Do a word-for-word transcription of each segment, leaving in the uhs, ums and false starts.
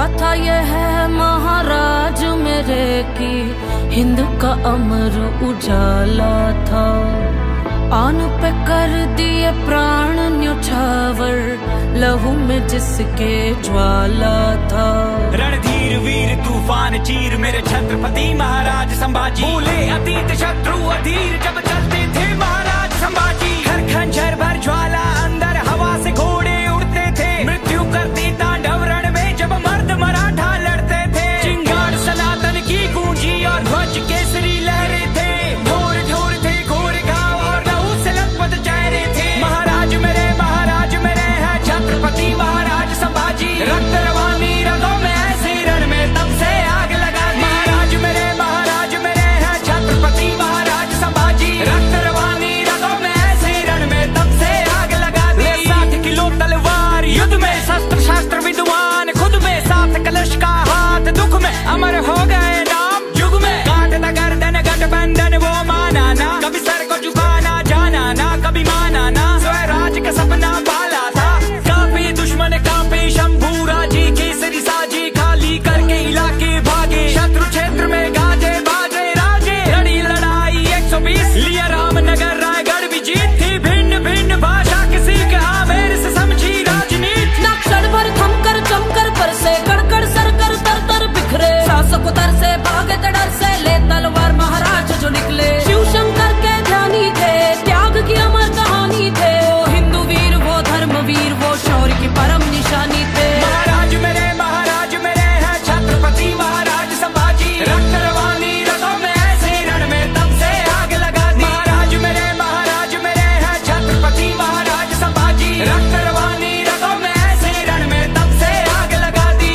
गाथा ये है महाराज मेरे की, हिंद का अमर उजाला था। आन पे कर दिए प्राण न्योछावर, लहू में जिसके ज्वाला था। रणधीर वीर तूफान चीर मेरे छत्रपति महाराज संभाजी, भूले अतीत शत्रु अधीर जब चलते थे महाराज संभाजी। हर खंजर भर ज्वाला अंदर हवा से घोड़े उड़ते थे, मृत्यु करती तांडव रण में जब मर्द मराठा लड़ते थे। चिंगार सनातन की गूंजी और ध्वज केसरी लहरे थे, ढोर ढोर थे घोर घाव और लहू से लथपथ चेहरे थे। महाराज मेरे महाराज मेरे हैं छत्रपति महाराज संभाजी, रक्त रवानी रगों में ऐसे रण में तब से आग लगा दी। महाराज मेरे महाराज मेरे हैं छत्रपति महाराज संभाजी, रक्त रवानी रगों में ऐसे रण में तब से आग लगा दी। साठ किलो तलवार युद्ध में शस्त्र शास्त्र विद्वान, खुद में सात कलश का हाथ, दुख में अमर हो गए नाम युग में। काटता गर्दन गठबंधन वो माना ना, कभी सर को झुकाना जाना ना, कभी माना ना, स्वराज का सपना पाला था। काफी दुश्मन काफी शंभू राजी, केसरी साजी खाली करके इलाके भागे। शत्रु क्षेत्र में गाजे बाजे राजे, लड़ी लड़ाई एक सौ बीस, लिया रामनगर रायगढ़ भी जीत थी। भिन्न भिन्न भाषा किसी के आमेर से समझी राजनीति, नक्सल भर थमकर जमकर पर से कड़कड़ सरकर तर तर बिखरे। शासक उतर से भागे डर से, ले तलवार महाराज जो निकले। शिव शंकर के ध्यानी थे, त्याग की अमर कहानी थे। वो हिंदू वीर वो धर्मवीर वो शौर्य की परम निशानी थे। महाराज मेरे महाराज मेरे हैं छत्रपति महाराज संभाजी, रक्त रवानी रगों में ऐसे रण में तब से आग लगा दी। महाराज मेरे महाराज मेरे हैं छत्रपति महाराज संभाजी, रक्त रवानी रगों में ऐसे रण में तब से आग लगा दी।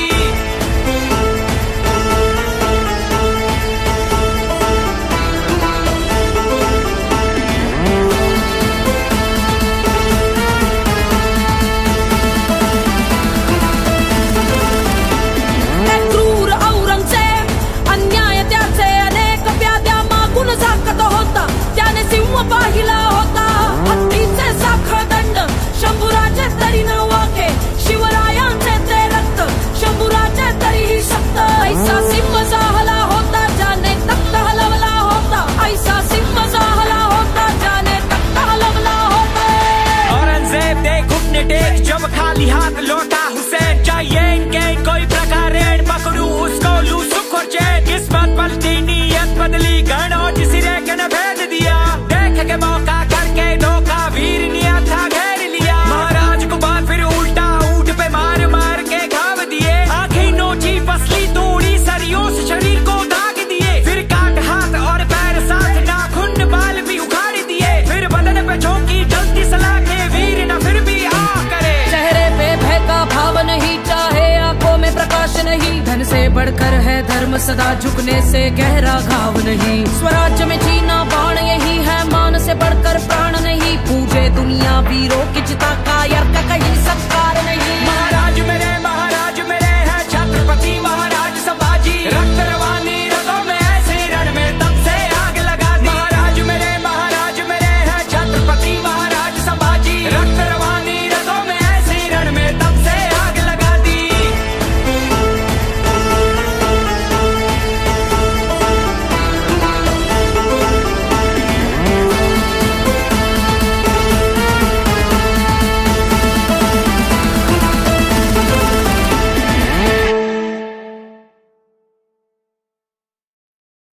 क्रूर औरंगजेब अन्याय त्याचे अनेक व्याध्या मागून झाकत होता, त्याने सिंह पाहिला होता। हत्तीचे साखळ दंड शंभूराचे तरी न वाके, शिवरायांचे ते रक्त शंभूराचे तरीही सक्त। ऐसा सिंह जाहला होता ज्याने तख्त हलवला होता, ऐसा सिंह जाहला होता ज्याने तख्त हलवला होता। औरंगजेब दे घुटने टेक जब खाली हाथ लौटा हुसैन, चाहिए इनके कोई प्रकार ऋण पकड़ू उसको लू सुख और चैन। किस्मत पलटी नीयत बदली गण और सिरे के न भेद दिया, देख के मौका करके धोखा वीर नियत था घेर लिया। महाराज को बात फिर उल्टा ऊंट पे मार मार के घाव दिए, आंखें नोची पसली तोड़ी सरियों से शरीर को दाग दिए। फिर काट हाथ और पैर साथ नाखून बाल भी उखाड़ दिए, फिर बदन पे झोंकी जल्दी सलाह के वीर न फिर भी आ करे। चेहरे पे भय का भाव नहीं, चाहे आंखों में प्रकाश नहीं। धन से बढ़कर है धर्म सदा, झुकने से गहरा घाव नहीं। स्वराज्य में जीना बाण